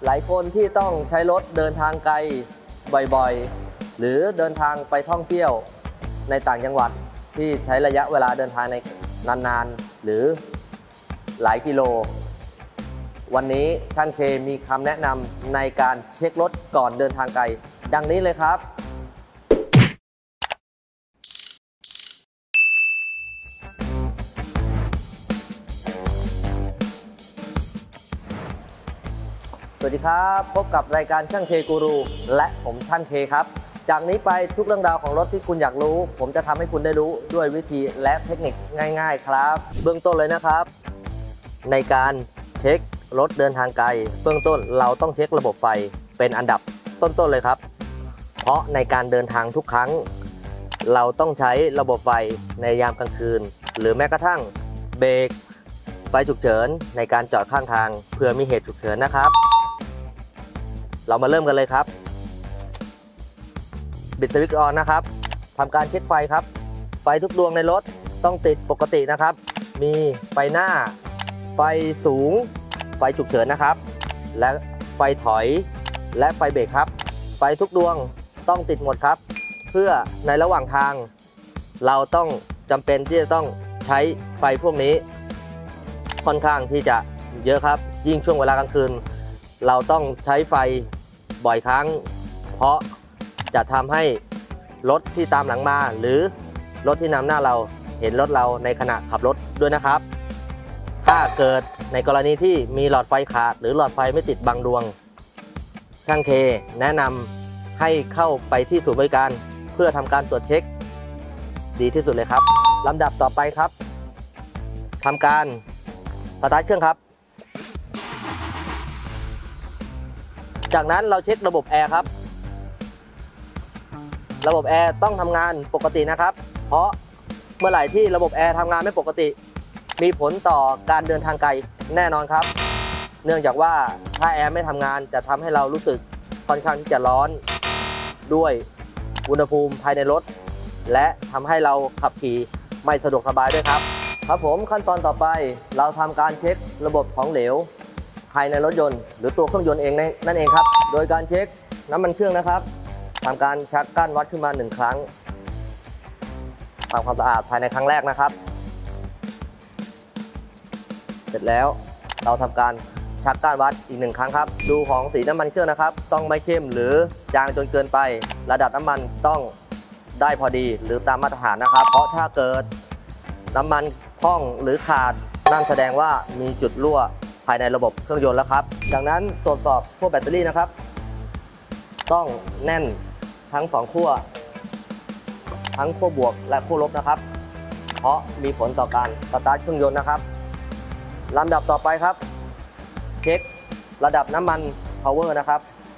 หลายคนที่ต้องใช้รถเดินทางไกลบ่อยๆหรือเดินทางไปท่องเที่ยวในต่างจังหวัดที่ใช้ระยะเวลาเดินทางในนานๆหรือหลายกิโลวันนี้ช่างเคมีคำแนะนำในการเช็ครถก่อนเดินทางไกลดังนี้เลยครับสวัสดีครับพบกับรายการช่างเคกูรูและผมช่างเคครับจากนี้ไปทุกเรื่องราวของรถที่คุณอยากรู้ผมจะทำให้คุณได้รู้ด้วยวิธีและเทคนิคง่ายๆครับเบื้องต้นเลยนะครับในการเช็ครถเดินทางไกลเบื้องต้นเราต้องเช็คระบบไฟเป็นอันดับต้นๆเลยครับเพราะในการเดินทางทุกครั้งเราต้องใช้ระบบไฟในยามกลางคืนหรือแม้กระทั่งเบรกไฟฉุกเฉินในการจอดข้างทางเพื่อมีเหตุฉุกเฉินนะครับเรามาเริ่มกันเลยครับบิดสวิตช์ออนนะครับทำการเช็คไฟครับไฟทุกดวงในรถต้องติดปกตินะครับมีไฟหน้าไฟสูงไฟฉุกเฉินนะครับและไฟถอยและไฟเบรกครับไฟทุกดวงต้องติดหมดครับเพื่อในระหว่างทางเราต้องจำเป็นที่จะต้องใช้ไฟพวกนี้ค่อนข้างที่จะเยอะครับยิ่งช่วงเวลากลางคืนเราต้องใช้ไฟบ่อยครั้งเพราะจะทำให้รถที่ตามหลังมาหรือรถที่นำหน้าเราเห็นรถเราในขณะขับรถด้วยนะครับถ้าเกิดในกรณีที่มีหลอดไฟขาดหรือหลอดไฟไม่ติดบางดวงช่างเคแนะนำให้เข้าไปที่ศูนย์บริการเพื่อทำการตรวจเช็คดีที่สุดเลยครับลำดับต่อไปครับทำการสตาร์ทเครื่องครับจากนั้นเราเช็คระบบแอร์ครับระบบแอร์ต้องทำงานปกตินะครับเพราะเมื่อไหร่ที่ระบบแอร์ทำงานไม่ปกติมีผลต่อการเดินทางไกลแน่นอนครับเนื่องจากว่าถ้าแอร์ไม่ทำงานจะทำให้เรารู้สึกค่อนข้างที่จะร้อนด้วยอุณหภูมิภายในรถและทำให้เราขับขี่ไม่สะดวกสบายด้วยครับครับผมขั้นตอนต่อไปเราทำการเช็คระบบของเหลวภายในรถยนต์หรือตัวเครื่องยนต์เองนั่นเองครับโดยการเช็คน้ำมันเครื่องนะครับทำการชักก้านวัดขึ้นมา1ครั้งทำความสะอาดภายในครั้งแรกนะครับเสร็จแล้วเราทำการชักก้านวัดอีก1ครั้งครับดูของสีน้ำมันเครื่องนะครับต้องไม่เข้มหรือจางจนเกินไประดับน้ำมันต้องได้พอดีหรือตามมาตรฐานนะครับเพราะถ้าเกิดน้ำมันพร่องหรือขาดนั่นแสดงว่ามีจุดรั่วภายในระบบเครื่องยนต์แล้วครับจากนั้นตรวจสอบขั้วแบตเตอรี่นะครับต้องแน่นทั้ง2ขั้วทั้งขั้วบวกและขั้วลบนะครับเพราะมีผลต่อการสตาร์ทเครื่องยนต์นะครับลำดับต่อไปครับเช็คระดับน้ำมัน power นะครับ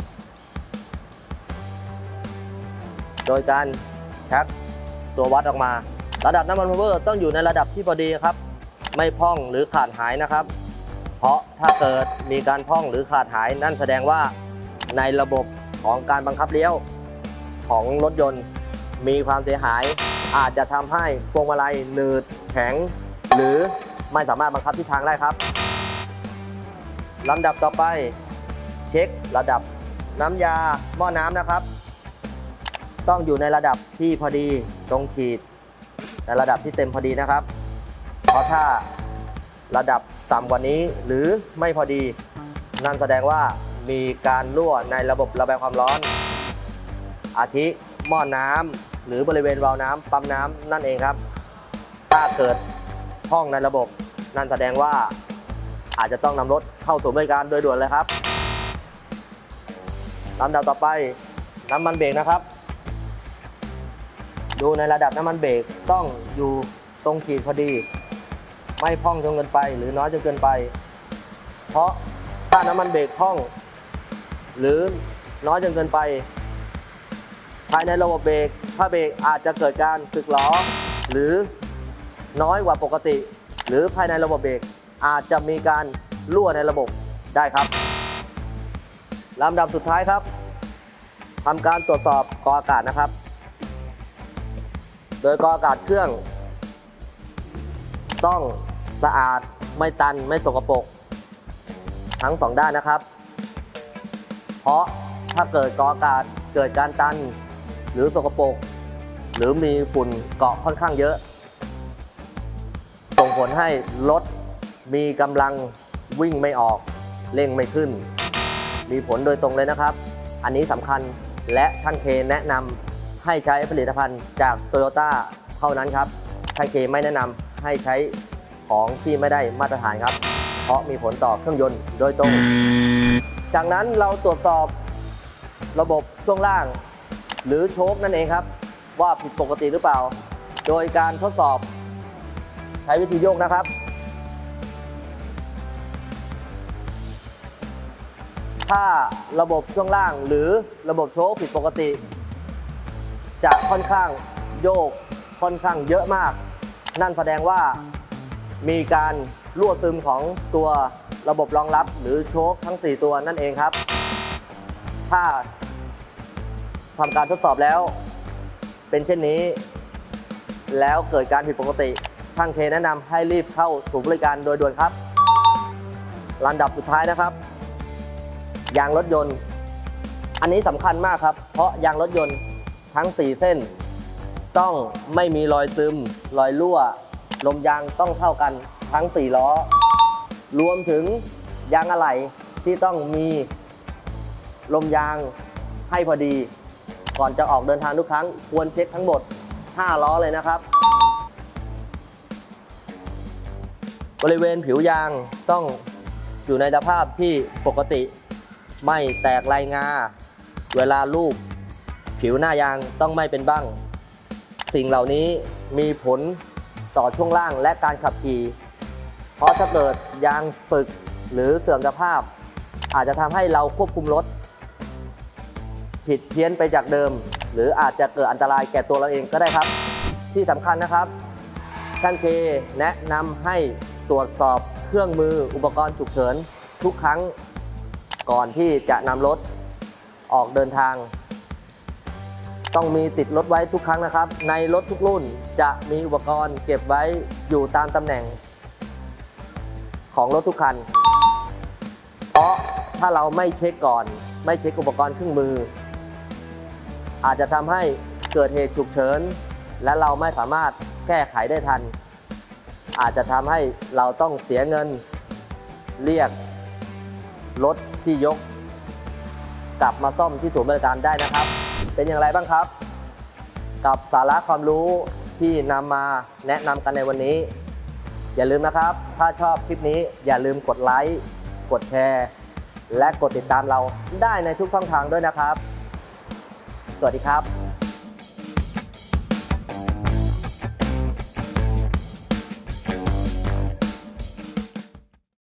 โดยการชักตัววัดออกมาระดับน้ำมัน power ต้องอยู่ในระดับที่พอดีครับไม่พร่องหรือขาดหายนะครับเพราะถ้าเกิดมีการพร่องหรือขาดหายนั่นแสดงว่าในระบบของการบังคับเลี้ยวของรถยนต์มีความเสียหายอาจจะทำให้พวงมาลัยหนืดแข็งหรือไม่สามารถบังคับทิศทางได้ครับลำดับต่อไปเช็คระดับน้ำยาหม้อน้ำนะครับต้องอยู่ในระดับที่พอดีตรงขีดในระดับที่เต็มพอดีนะครับเพราะถ้าระดับต่ำกว่านี้หรือไม่พอดีนั่นแสดงว่ามีการรั่วในระบบระบายความร้อนอาทิหม้อน้ำหรือบริเวณวาล์วน้ำปั๊มน้ำนั่นเองครับถ้าเกิดห้องในระบบนั่นแสดงว่าอาจจะต้องนำรถเข้าศูนย์บริการโดยด่วนเลยครับลำดับต่อไปน้ำมันเบรกนะครับดูในระดับน้ำมันเบรกต้องอยู่ตรงขีดพอดีไม่พร่องจนเกินไปหรือน้อยจนเกินไปเพราะถ้าน้ำมันเบรกพร่องหรือน้อยจนเกินไปภายในระบบเบรกถ้าเบรกอาจจะเกิดการสึกหรอหรือน้อยกว่าปกติหรือภายในระบบเบรกอาจจะมีการรั่วในระบบได้ครับลำดับสุดท้ายครับทำการตรวจสอบกรองอากาศนะครับโดยกรองอากาศเครื่องต้องสะอาดไม่ตันไม่สกปรกทั้ง2ด้านนะครับเพราะถ้าเกิดกออากาศเกิดการตันหรือสกปรกหรือมีฝุ่นเกาะค่อนข้างเยอะส่งผลให้รถมีกำลังวิ่งไม่ออกเร่งไม่ขึ้นมีผลโดยตรงเลยนะครับอันนี้สำคัญและช่างเคแนะนำให้ใช้ผลิตภัณฑ์จากโตโยต้าเท่านั้นครับช่างเคไม่แนะนำให้ใช้ของที่ไม่ได้มาตรฐานครับเพราะมีผลต่อเครื่องยนต์โดยตรงจากนั้นเราตรวจสอบระบบช่วงล่างหรือโชคนั่นเองครับว่าผิดปกติหรือเปล่าโดยการทดสอบใช้วิธีโยกนะครับถ้าระบบช่วงล่างหรือระบบโชคผิดปกติจะค่อนข้างโยกค่อนข้างเยอะมากนั่นแสดงว่ามีการรั่วซึมของตัวระบบรองรับหรือโชคทั้ง4ตัวนั่นเองครับถ้าทำการทดสอบแล้วเป็นเช่นนี้แล้วเกิดการผิดปกติช่างเคแนะนำให้รีบเข้าศูนย์บริการโดยด่วนครับลำดับสุดท้ายนะครับยางรถยนต์อันนี้สำคัญมากครับเพราะยางรถยนต์ทั้ง4เส้นต้องไม่มีรอยซึมรอยรั่วลมยางต้องเท่ากันทั้ง4ล้อรวมถึงยางอะไหล่ที่ต้องมีลมยางให้พอดีก่อนจะออกเดินทางทุกครั้งควรเช็คทั้งหมด5ล้อเลยนะครับบริเวณผิวยางต้องอยู่ในสภาพที่ปกติไม่แตกลายงาเวลาลูบผิวหน้ายางต้องไม่เป็นบั้งสิ่งเหล่านี้มีผลต่อช่วงล่างและการขับขี่เพราะถ้าเกิดยางสึกหรือเสื่อมสภาพอาจจะทำให้เราควบคุมรถผิดเพี้ยนไปจากเดิมหรืออาจจะเกิดอันตรายแก่ตัวเราเองก็ได้ครับที่สำคัญนะครับช่างเคแนะนำให้ตรวจสอบเครื่องมืออุปกรณ์ฉุกเฉินทุกครั้งก่อนที่จะนำรถออกเดินทางต้องมีติดรถไว้ทุกครั้งนะครับในรถทุกรุ่นจะมีอุปกรณ์เก็บไว้อยู่ตามตำแหน่งของรถทุกคันเพราะถ้าเราไม่เช็คก่อนไม่เช็คอุปกรณ์เครื่องมืออาจจะทำให้เกิดเหตุฉุกเฉินและเราไม่สามารถแก้ไขได้ทันอาจจะทำให้เราต้องเสียเงินเรียกรถที่ยกกลับมาซ่อมที่ศูนย์บริการได้นะครับเป็นอย่างไรบ้างครับกับสาระความรู้ที่นำมาแนะนำกันในวันนี้อย่าลืมนะครับถ้าชอบคลิปนี้อย่าลืมกดไลค์กดแชร์และกดติดตามเราได้ในทุกช่องทางด้วยนะครับสวัสดีครับ